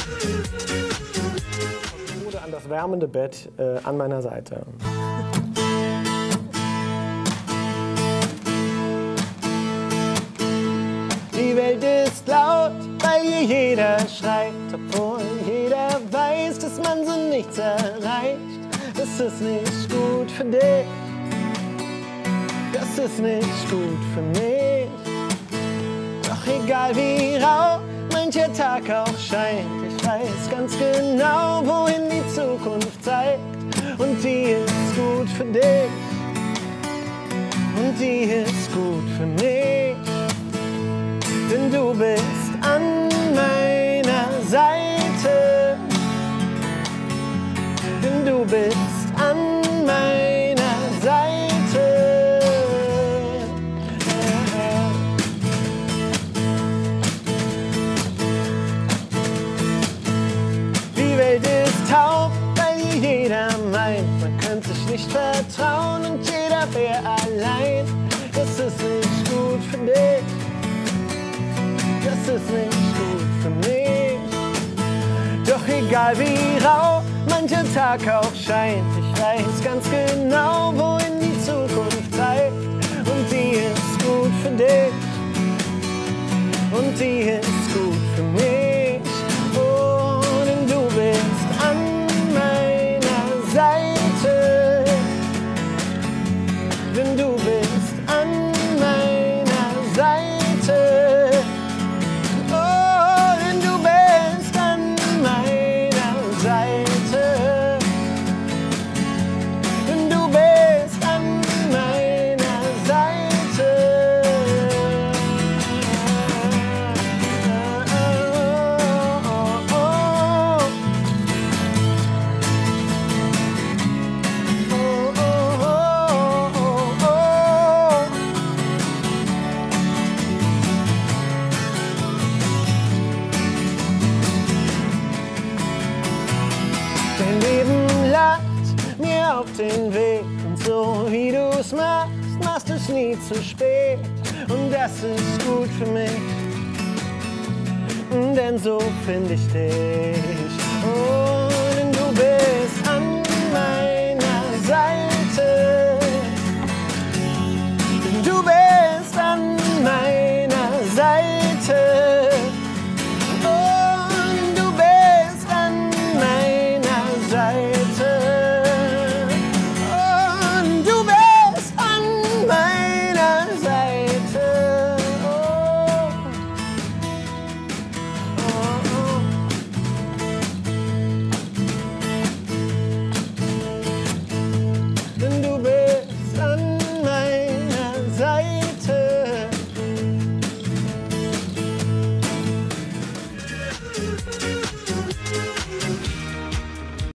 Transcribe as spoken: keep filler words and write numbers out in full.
Ode an das wärmende Bett äh, an meiner Seite. Die Welt ist laut, weil hier jeder schreit, obwohl jeder weiß, dass man so nichts erreicht. Das ist nicht gut für dich, das ist nicht gut für mich. Doch egal wie rau mancher Tag auch scheint, ich weiß ganz genau, wohin die Zukunft zeigt. Und die ist gut für dich, und die ist gut für mich. Denn du bist an meiner Seite, denn du bist an meiner Seite. Die Welt ist taub, weil jeder meint, man könnte sich nicht vertrauen und jeder wäre allein. Das ist nicht gut für dich, das ist nicht gut für mich. Doch egal wie rau mancher Tag auch scheint, ich weiß ganz genau, wohin die Zukunft zeigt. Und die ist gut für dich, und die ist gut für mich. Oh, denn du bist an meiner Seite, denn du bist an meiner Seite. Oh, denn du bist an meiner Seite, denn du bist an meiner Seite. Oh, oh, oh. Oh, oh, oh, oh, oh. Dein Leben lacht mir auf den Weg, und so wie du's machst, machst du's nie zu spät. Und das ist gut für mich, denn so find ich dich. Oh.